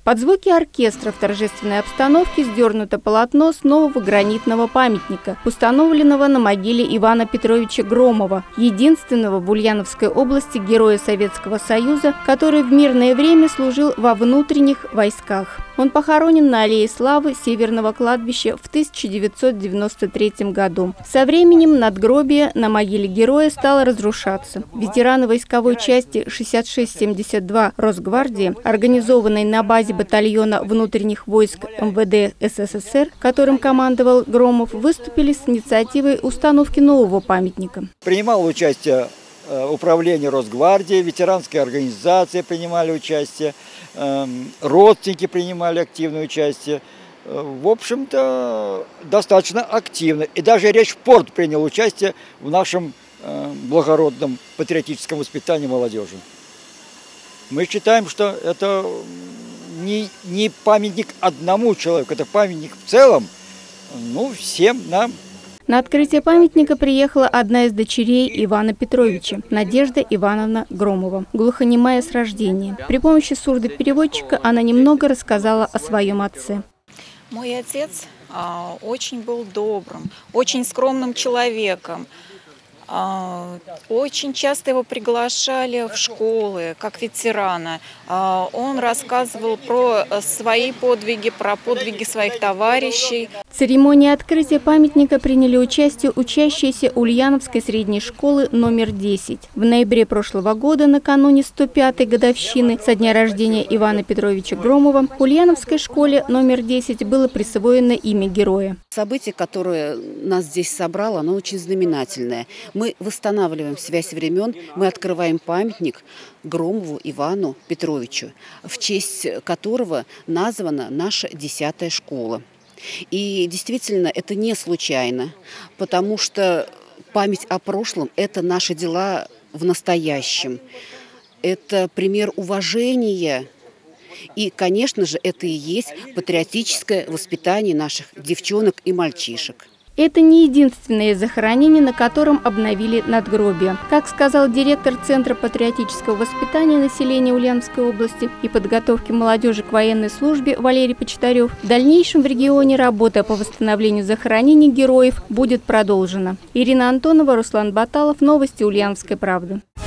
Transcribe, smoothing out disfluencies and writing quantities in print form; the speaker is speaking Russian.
Под звуки оркестра в торжественной обстановке сдернуто полотно с нового гранитного памятника, установленного на могиле Ивана Петровича Громова, единственного в Ульяновской области героя Советского Союза, который в мирное время служил во внутренних войсках. Он похоронен на Аллее Славы Северного кладбища в 1993 году. Со временем надгробие на могиле героя стало разрушаться. Ветераны войсковой части 6672 Росгвардии, организованной на базе батальона внутренних войск МВД СССР, которым командовал Громов, выступили с инициативой установки нового памятника. Принимало участие управление Росгвардии, ветеранские организации принимали участие, родственники принимали активное участие. В общем-то, достаточно активно. И даже Речпорт принял участие в нашем благородном патриотическом воспитании молодежи. Мы считаем, что это не памятник одному человеку, это памятник в целом, всем нам. На открытие памятника приехала одна из дочерей Ивана Петровича, Надежда Ивановна Громова, глухонемая с рождения. При помощи сурдопереводчика она немного рассказала о своем отце. Мой отец очень был добрым, очень скромным человеком. Очень часто его приглашали в школы, как ветерана. Он рассказывал про свои подвиги, про подвиги своих товарищей. В церемонии открытия памятника приняли участие учащиеся Ульяновской средней школы номер 10. В ноябре прошлого года, накануне 105-й годовщины со дня рождения Ивана Петровича Громова, Ульяновской школе номер 10 было присвоено имя героя. Событие, которое нас здесь собрало, оно очень знаменательное. Мы восстанавливаем связь времен, мы открываем памятник Громову Ивану Петровичу, в честь которого названа наша 10-я школа. И действительно, это не случайно, потому что память о прошлом – это наши дела в настоящем. Это пример уважения. И, конечно же, это и есть патриотическое воспитание наших девчонок и мальчишек. Это не единственное захоронение, на котором обновили надгробие. Как сказал директор Центра патриотического воспитания населения Ульяновской области и подготовки молодежи к военной службе Валерий Почтарев, в дальнейшем в регионе работа по восстановлению захоронений героев будет продолжена. Ирина Антонова, Руслан Баталов. Новости Ульяновской правды.